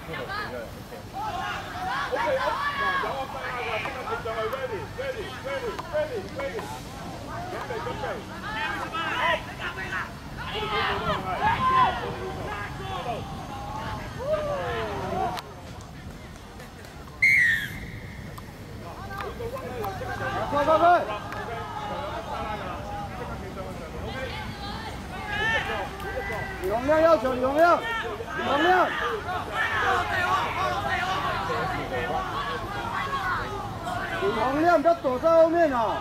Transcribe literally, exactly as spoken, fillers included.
快快快！李洪亮要求李洪亮，李洪亮。李洪亮不要躲在后面啊！